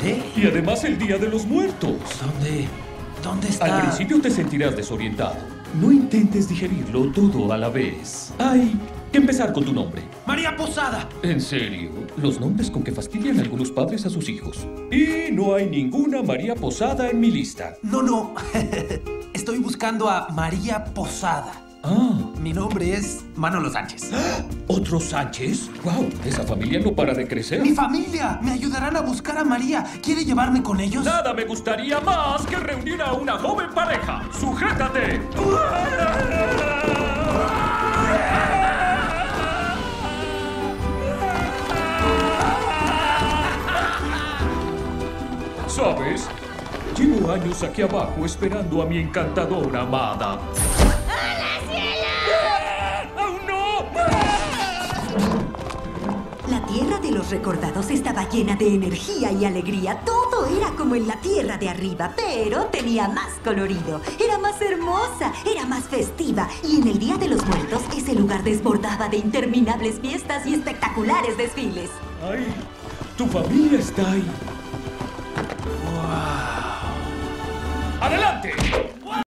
¿Qué? Y además el Día de los Muertos. ¿Dónde está? Al principio te sentirás desorientado. No intentes digerirlo todo a la vez. Hay que empezar con tu nombre. ¡María Posada! En serio, los nombres con que fastidian algunos padres a sus hijos. Y no hay ninguna María Posada en mi lista. No. Estoy buscando a María Posada. Ah, Mi nombre es Manolo Sánchez. ¿otro Sánchez? ¡Wow! Esa familia no para de crecer. ¡Mi familia! ¿Me ayudarán a buscar a María? ¿Quiere llevarme con ellos? Nada me gustaría más que reunir a una joven pareja. ¡Sujétate! ¿Sabes? Llevo años aquí abajo esperando a mi encantadora amada. ¡Hola, cielo! ¡Aún no! La tierra de los recordados estaba llena de energía y alegría. Todo era como en la tierra de arriba, pero tenía más colorido. Era más hermosa, era más festiva. Y en el Día de los Muertos, ese lugar desbordaba de interminables fiestas y espectaculares desfiles. ¡Ay! ¡Tu familia está ahí! ¡Adelante!